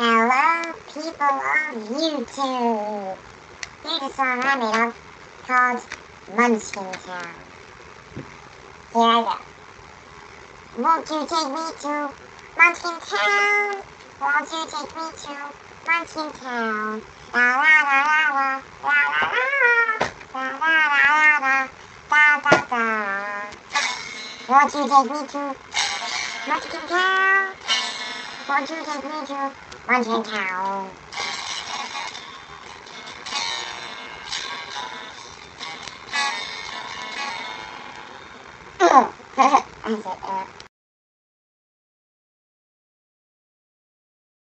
Hello, people of YouTube. Here's a song I made up called Munchkin Town. Here I go. Won't you take me to Munchkin Town? Won't you take me to Munchkin Town? La la la la la la la la la la la da da da. Won't you take me to Munchkin Town? Won't you take me to Munchkin Town? That's it.